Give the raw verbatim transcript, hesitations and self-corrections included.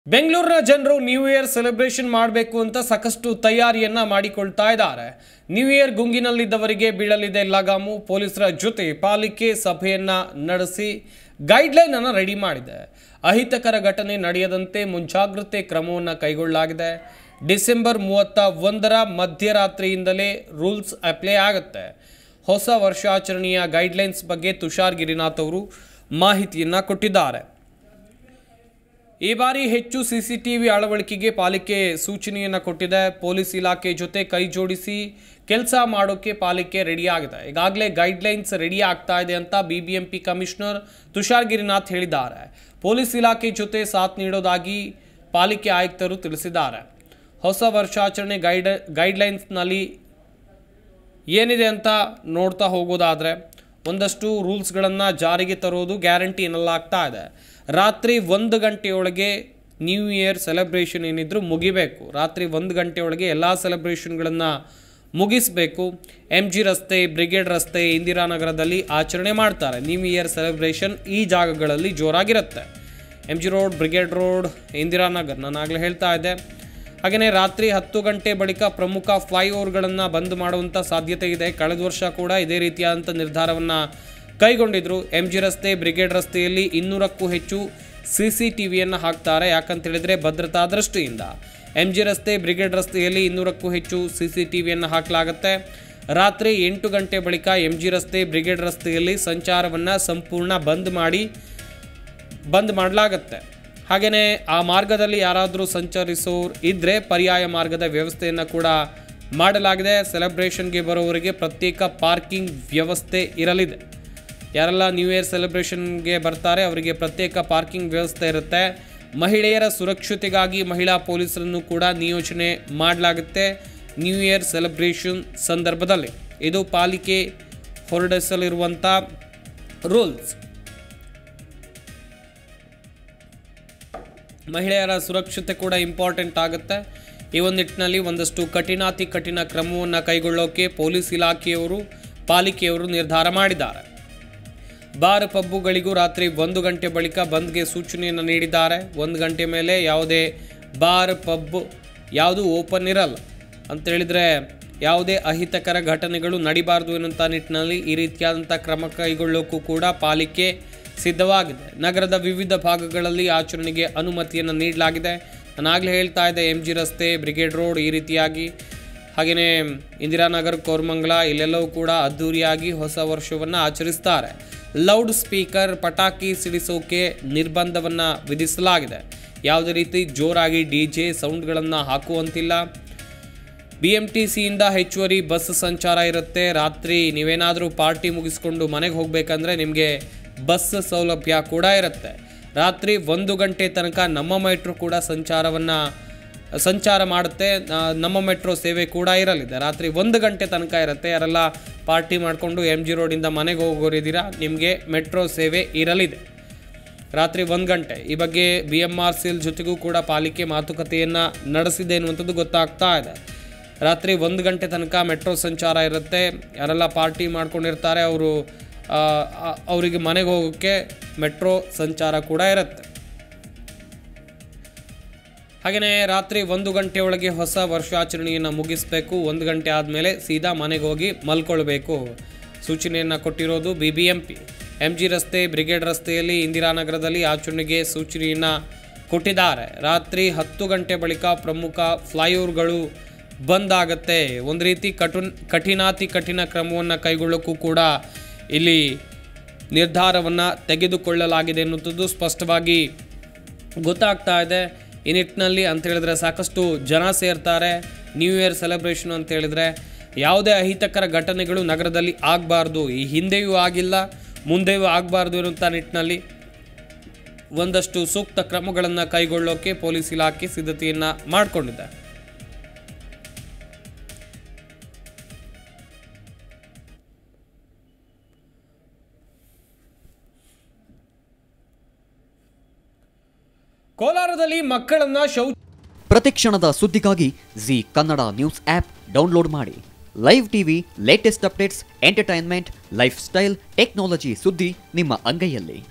ಬೆಂಗಳೂರಿನ ಜನರು new year celebration ಮಾಡಬೇಕು ಅಂತ ಸಾಕಷ್ಟು ತಯಾರಿಯನ್ನ ಮಾಡಿಕೊಳ್ತಾ ಇದ್ದಾರೆ. ನ್ಯೂ ಇಯರ್ ಗುಂಗಿನಲ್ಲಿದ್ದವರಿಗೆ ಬೀಳಲಿದೆ ಲಗಾಮು. ಪೊಲೀಸರ ಜೊತೆ ಪಾಲಿಕೆ ಸಭೆಯನ್ನ ನಡೆಸಿ ಗೈಡ್ಲೈನ್ ಅನ್ನು ರೆಡಿ ಮಾಡಿದೆ. ಅಹಿತಕರ ಘಟನೆ ನಡೆಯದಂತೆ ಮುಂಜಾಗ್ರತೆ ಕ್ರಮವನ್ನು ಕೈಗೊಳ್ಳಲಾಗಿದೆ. ಡಿಸೆಂಬರ್ ಮೂವತ್ತ ಒಂದರ ಮಧ್ಯರಾತ್ರಿಯಿಂದಲೇ ರೂಲ್ಸ್ ಅಪ್ಲೈ ಆಗುತ್ತೆ. ಹೊಸ ವರ್ಷಾಚರಣೆಯ ಗೈಡ್ಲೈನ್ಸ್ ಬಗ್ಗೆ ತುಷಾರ್ ಗಿರಿನಾಥ್ ಅವರು ಮಾಹಿತಿಯನ್ನ ಕೊಟ್ಟಿದ್ದಾರೆ. ಈ ಬಾರಿ ಹೆಚ್ಚು ಸಿಸಿಟಿವಿ ಅಳವಡಿಕೆಗೆ ಪಾಲಿಕೆ ಸೂಚನೆಯನ್ನು ಕೊಟ್ಟಿದೆ. ಪೊಲೀಸ್ ಇಲಾಖೆ ಜೊತೆ ಕೈ ಜೋಡಿಸಿ ಕೆಲಸ ಮಾಡೋಕ್ಕೆ ಪಾಲಿಕೆ ರೆಡಿ ಆಗಿದೆ. ಈಗಾಗಲೇ ಗೈಡ್ಲೈನ್ಸ್ ರೆಡಿ ಆಗ್ತಾ ಇದೆ ಅಂತ ಬಿಬಿಎಂಪಿ ಕಮಿಷನರ್ ತುಷಾರ್ ಗಿರಿನಾಥ್ ಹೇಳಿದ್ದಾರೆ. ಪೊಲೀಸ್ ಇಲಾಖೆ ಜೊತೆ ಸಾಥ್ ನೀಡೋದಾಗಿ ಪಾಲಿಕೆ ಆಯುಕ್ತರು ತಿಳಿಸಿದ್ದಾರೆ. ಹೊಸ ವರ್ಷಾಚರಣೆ ಗೈಡ್ ಗೈಡ್ಲೈನ್ಸ್ನಲ್ಲಿ ಏನಿದೆ ಅಂತ ನೋಡ್ತಾ ಹೋಗೋದಾದರೆ ಒಂದಷ್ಟು ರೂಲ್ಸ್ಗಳನ್ನು ಜಾರಿಗೆ ತರೋದು ಗ್ಯಾರಂಟಿ ಎನ್ನಲಾಗ್ತಾ ಇದೆ. ರಾತ್ರಿ ಒಂದು ಗಂಟೆಯೊಳಗೆ ನ್ಯೂ ಇಯರ್ ಸೆಲೆಬ್ರೇಷನ್ ಏನಿದ್ರು ಮುಗಿಬೇಕು. ರಾತ್ರಿ ಒಂದು ಗಂಟೆಯೊಳಗೆ ಎಲ್ಲ ಸೆಲೆಬ್ರೇಷನ್ಗಳನ್ನು ಮುಗಿಸಬೇಕು. ಎಮ್ ಜಿ ರಸ್ತೆ, ಬ್ರಿಗೇಡ್ ರಸ್ತೆ, ಇಂದಿರಾನಗರದಲ್ಲಿ ಆಚರಣೆ ಮಾಡ್ತಾರೆ. ನ್ಯೂ ಇಯರ್ ಸೆಲೆಬ್ರೇಷನ್ ಈ ಜಾಗಗಳಲ್ಲಿ ಜೋರಾಗಿರುತ್ತೆ. M G road, Brigade road, Indiranagar ನಾನು ಆಗಲೇ ಹೇಳ್ತಾ ಇದ್ದೆ. ಹಾಗೆಯೇ ರಾತ್ರಿ ಹತ್ತು ಗಂಟೆ ಬಳಿಕ ಪ್ರಮುಖ ಫ್ಲೈಓವರ್ಗಳನ್ನು ಬಂದ್ ಮಾಡುವಂಥ ಸಾಧ್ಯತೆ ಇದೆ. ಕಳೆದ ವರ್ಷ ಕೂಡ ಇದೇ ರೀತಿಯಾದಂಥ ನಿರ್ಧಾರವನ್ನು ಕೈಗೊಂಡಿದ್ರು. ಎಮ್ ಜಿ ರಸ್ತೆ, ಬ್ರಿಗೇಡ್ ರಸ್ತೆಯಲ್ಲಿ ಇನ್ನೂರಕ್ಕೂ ಹೆಚ್ಚು ಸಿ ಸಿ ಟಿ ವಿಯನ್ನು ಹಾಕ್ತಾರೆ. ಯಾಕಂತೇಳಿದರೆ ಭದ್ರತಾ ದೃಷ್ಟಿಯಿಂದ ಎಮ್ ಜಿ ರಸ್ತೆ, ಬ್ರಿಗೇಡ್ ರಸ್ತೆಯಲ್ಲಿ ಇನ್ನೂರಕ್ಕೂ ಹೆಚ್ಚು ಸಿ ಸಿ ಟಿ ವಿಯನ್ನು ಹಾಕಲಾಗುತ್ತೆ. ರಾತ್ರಿ ಎಂಟು ಗಂಟೆ ಬಳಿಕ ಎಮ್ ಜಿ ರಸ್ತೆ, ಬ್ರಿಗೇಡ್ ರಸ್ತೆಯಲ್ಲಿ ಸಂಚಾರವನ್ನು ಸಂಪೂರ್ಣ ಬಂದ್ ಮಾಡಿ ಬಂದ್ ಮಾಡಲಾಗುತ್ತೆ. ಹಾಗೆಯೇ ಆ ಮಾರ್ಗದಲ್ಲಿ ಯಾರಾದರೂ ಸಂಚರಿಸೋರು ಇದ್ದರೆ ಪರ್ಯಾಯ ಮಾರ್ಗದ ವ್ಯವಸ್ಥೆಯನ್ನು ಕೂಡ ಮಾಡಲಾಗಿದೆ. ಸೆಲೆಬ್ರೇಷನ್ಗೆ ಬರೋವರಿಗೆ ಪ್ರತ್ಯೇಕ ಪಾರ್ಕಿಂಗ್ ವ್ಯವಸ್ಥೆ ಇರಲಿದೆ. ಯಾರೆಲ್ಲ ನ್ಯೂ ಇಯರ್ ಸೆಲೆಬ್ರೇಷನ್ಗೆ ಬರ್ತಾರೆ ಅವರಿಗೆ ಪ್ರತ್ಯೇಕ ಪಾರ್ಕಿಂಗ್ ವ್ಯವಸ್ಥೆ ಇರುತ್ತೆ. ಮಹಿಳೆಯರ ಸುರಕ್ಷತೆಗಾಗಿ ಮಹಿಳಾ ಪೊಲೀಸರನ್ನು ಕೂಡ ನಿಯೋಜನೆ ಮಾಡಲಾಗುತ್ತೆ ನ್ಯೂ ಇಯರ್ ಸೆಲೆಬ್ರೇಷನ್ ಸಂದರ್ಭದಲ್ಲಿ. ಇದು ಪಾಲಿಕೆ ಹೊರಡಿಸಲಿರುವಂಥ ರೂಲ್ಸ್. ಮಹಿಳೆಯರ ಸುರಕ್ಷತೆ ಕೂಡ ಇಂಪಾರ್ಟೆಂಟ್ ಆಗುತ್ತೆ. ಈ ಒಂದು ನಿಟ್ಟಿನಲ್ಲಿ ಒಂದಷ್ಟು ಕಠಿಣಾತಿ ಕಠಿಣ ಕ್ರಮವನ್ನು ಕೈಗೊಳ್ಳೋಕೆ ಪೊಲೀಸ್ ಇಲಾಖೆಯವರು, ಪಾಲಿಕೆಯವರು ನಿರ್ಧಾರ ಮಾಡಿದ್ದಾರೆ. ಬಾರ್ ಪಬ್ಬುಗಳಿಗೂ ರಾತ್ರಿ ಒಂದು ಗಂಟೆ ಬಳಿಕ ಬಂದ್ಗೆ ಸೂಚನೆಯನ್ನು ನೀಡಿದ್ದಾರೆ. ಒಂದು ಗಂಟೆ ಮೇಲೆ ಯಾವುದೇ ಬಾರ್ ಪಬ್ ಯಾವುದು ಓಪನ್ ಇರಲ್ಲ ಅಂತೇಳಿದರೆ ಯಾವುದೇ ಅಹಿತಕರ ಘಟನೆಗಳು ನಡಿಬಾರ್ದು ಎನ್ನುವಂಥ ನಿಟ್ಟಿನಲ್ಲಿ ಈ ರೀತಿಯಾದಂಥ ಕ್ರಮ ಕೈಗೊಳ್ಳೋಕ್ಕೂ ಕೂಡ ಪಾಲಿಕೆ ಸಿದ್ಧವಾಗಿದೆ. ನಗರದ ವಿವಿಧ ಭಾಗಗಳಲ್ಲಿ ಆಚರಣೆಗೆ ಅನುಮತಿಯನ್ನು ನೀಡಲಾಗಿದೆ. ನಾನಾಗಲೇ ಹೇಳ್ತಾ ಇದ್ದೆ, ಎಮ್ ಜಿ ರಸ್ತೆ, ಬ್ರಿಗೇಡ್ ರೋಡ್ ಈ ರೀತಿಯಾಗಿ, ಹಾಗೆಯೇ ಇಂದಿರಾನಗರ್, ಕೋರಮಂಗಲ ಇಲ್ಲೆಲ್ಲವೂ ಕೂಡ ಅದ್ಧೂರಿಯಾಗಿ ಹೊಸ ವರ್ಷವನ್ನು ಆಚರಿಸ್ತಾರೆ. ಲೌಡ್ ಸ್ಪೀಕರ್, ಪಟಾಕಿ ಸಿಡಿಸೋಕೆ ನಿರ್ಬಂಧವನ್ನು ವಿಧಿಸಲಾಗಿದೆ. ಯಾವುದೇ ರೀತಿ ಜೋರಾಗಿ ಡಿ ಜೆ ಸೌಂಡ್ಗಳನ್ನು ಹಾಕುವಂತಿಲ್ಲ. ಬಿ ಎಮ್ ಟಿ ಸಿಯಿಂದ ಹೆಚ್ಚುವರಿ ಬಸ್ ಸಂಚಾರ ಇರುತ್ತೆ. ರಾತ್ರಿ ನೀವೇನಾದರೂ ಪಾರ್ಟಿ ಮುಗಿಸ್ಕೊಂಡು ಮನೆಗೆ ಹೋಗಬೇಕಂದ್ರೆ ನಿಮಗೆ ಬಸ್ ಸೌಲಭ್ಯ ಕೂಡ ಇರುತ್ತೆ. ರಾತ್ರಿ ಒಂದು ಗಂಟೆ ತನಕ ನಮ್ಮ ಮೆಟ್ರೋ ಕೂಡ ಸಂಚಾರವನ್ನು ಸಂಚಾರ ಮಾಡುತ್ತೆ. ನಮ್ಮ ಮೆಟ್ರೋ ಸೇವೆ ಕೂಡ ಇರಲಿದೆ. ರಾತ್ರಿ ಒಂದು ಗಂಟೆ ತನಕ ಇರುತ್ತೆ. ಯಾರೆಲ್ಲ ಪಾರ್ಟಿ ಮಾಡಿಕೊಂಡು ಎಮ್ ಜಿ ರೋಡಿಂದ ಮನೆಗೆ ಹೋಗೋರಿದ್ದೀರಾ, ನಿಮಗೆ ಮೆಟ್ರೋ ಸೇವೆ ಇರಲಿದೆ ರಾತ್ರಿ ಒಂದು ಗಂಟೆ. ಈ ಬಗ್ಗೆ B M R C L ಜೊತೆಗೂ ಕೂಡ ಪಾಲಿಕೆ ಮಾತುಕತೆಯನ್ನು ನಡೆಸಿದೆ ಎನ್ನುವಂಥದ್ದು ಗೊತ್ತಾಗ್ತಾ ಇದೆ. ರಾತ್ರಿ ಒಂದು ಗಂಟೆ ತನಕ ಮೆಟ್ರೋ ಸಂಚಾರ ಇರುತ್ತೆ. ಯಾರೆಲ್ಲ ಪಾರ್ಟಿ ಮಾಡ್ಕೊಂಡಿರ್ತಾರೆ ಅವರು ಅವರಿಗೆ ಮನೆಗೆ ಹೋಗೋಕ್ಕೆ ಮೆಟ್ರೋ ಸಂಚಾರ ಕೂಡ ಇರುತ್ತೆ. ಹಾಗೆಯೇ ರಾತ್ರಿ ಒಂದು ಗಂಟೆಯೊಳಗೆ ಹೊಸ ವರ್ಷಾಚರಣೆಯನ್ನು ಮುಗಿಸಬೇಕು. ಒಂದು ಗಂಟೆ ಆದಮೇಲೆ ಸೀದಾ ಮನೆಗೆ ಹೋಗಿ ಮಲ್ಕೊಳ್ಬೇಕು ಸೂಚನೆಯನ್ನು ಕೊಟ್ಟಿರೋದು B B M P. M G ರಸ್ತೆ, ಬ್ರಿಗೇಡ್ ರಸ್ತೆಯಲ್ಲಿ, ಇಂದಿರಾನಗರದಲ್ಲಿ ಆಚರಣೆಗೆ ಸೂಚನೆಯನ್ನು ಕೊಟ್ಟಿದ್ದಾರೆ. ರಾತ್ರಿ ಹತ್ತು ಗಂಟೆ ಬಳಿಕ ಪ್ರಮುಖ ಫ್ಲೈಓವರ್ಗಳು ಬಂದ್ ಆಗುತ್ತೆ. ಒಂದು ರೀತಿ ಕಠಿಣ ಕಠಿಣಾತಿ ಕಠಿಣ ಕ್ರಮವನ್ನು ಕೈಗೊಳ್ಳೋಕ್ಕೂ ಕೂಡ ಇಲ್ಲಿ ನಿರ್ಧಾರವನ್ನು ತೆಗೆದುಕೊಳ್ಳಲಾಗಿದೆ ಎನ್ನುವಂಥದ್ದು ಸ್ಪಷ್ಟವಾಗಿ ಗೊತ್ತಾಗ್ತಾ ಇದೆ. ಈ ನಿಟ್ಟಿನಲ್ಲಿ ಅಂತೇಳಿದ್ರೆ ಸಾಕಷ್ಟು ಜನ ಸೇರ್ತಾರೆ. ನ್ಯೂ ಇಯರ್ ಸೆಲೆಬ್ರೇಷನ್ ಅಂತೇಳಿದರೆ ಯಾವುದೇ ಅಹಿತಕರ ಘಟನೆಗಳು ನಗರದಲ್ಲಿ ಆಗಬಾರ್ದು. ಈ ಹಿಂದೆಯೂ ಆಗಿಲ್ಲ, ಮುಂದೆಯೂ ಆಗಬಾರ್ದು ಎನ್ನುವಂಥ ನಿಟ್ಟಿನಲ್ಲಿ ಒಂದಷ್ಟು ಸೂಕ್ತ ಕ್ರಮಗಳನ್ನು ಕೈಗೊಳ್ಳೋಕೆ ಪೊಲೀಸ್ ಇಲಾಖೆ ಸಿದ್ಧತೆಯನ್ನು ಮಾಡಿಕೊಂಡಿದೆ. ಕೋಲಾರದಲ್ಲಿ ಮಕ್ಕಳನ್ನ ಶೌಚ ಪ್ರತಿಕ್ಷಣದ ಸುದ್ದಿಗಾಗಿ Zee Kannada news app download ಮಾಡಿ. Live TV, latest updates, entertainment, lifestyle, technology ಸುದ್ದಿ ನಿಮ್ಮ ಅಂಗೈಯಲ್ಲಿ.